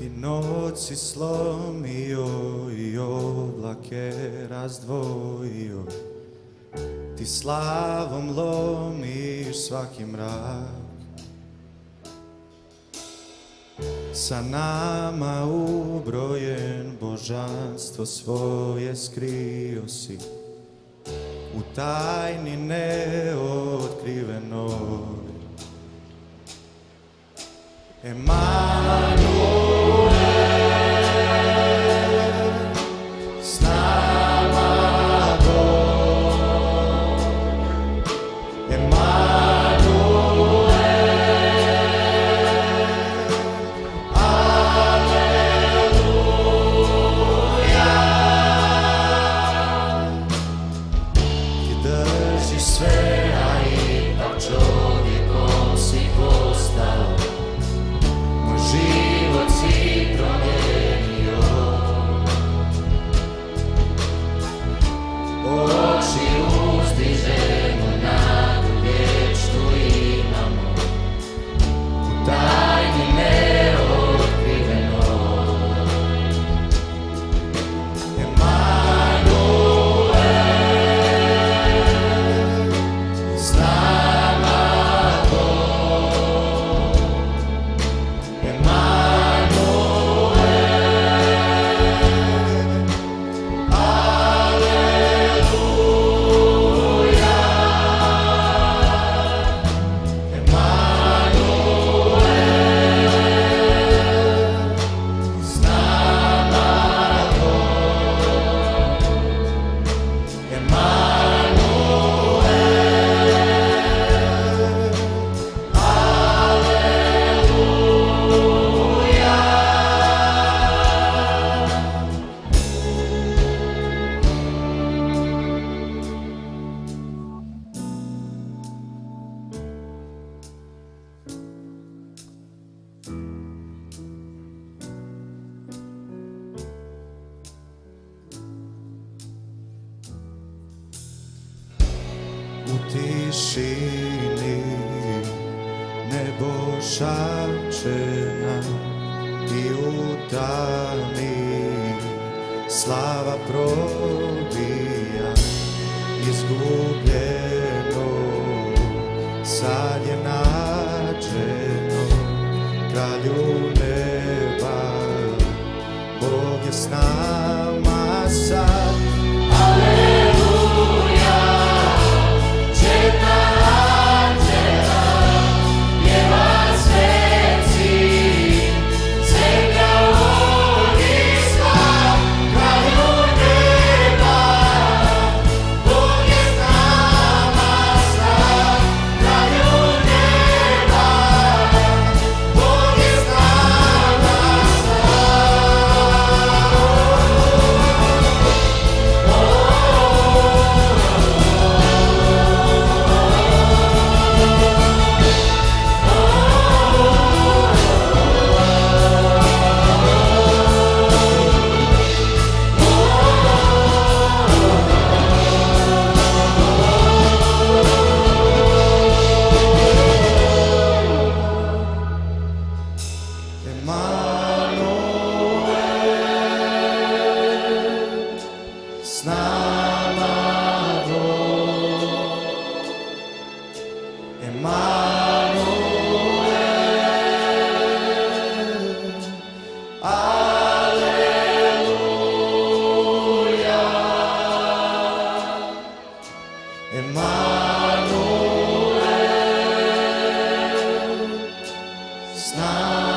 ti noć si slomio i oblake razdvojio, ti slavom lomiš svaki mrak. Sa nama ubrojen božanstvo svoje skrio si u tajni neotkrivenoj. Emanuel, s nama Bog. Emanuel, aleluja. Ti držiš sve, a ipak čovjekom si postao. Život si promijenio, oči uzdižemo, nadu vječnu imamo, u tajni neotkrivenoj. Emanuel, s nama Bog. U tišini nebo šapće nam i u tami slava probija. Izgubljeno sad je nađeno, kralju neba Bog je s nama sad. S nama Bog. Emanuel, aleluja. Emanuel, s nama.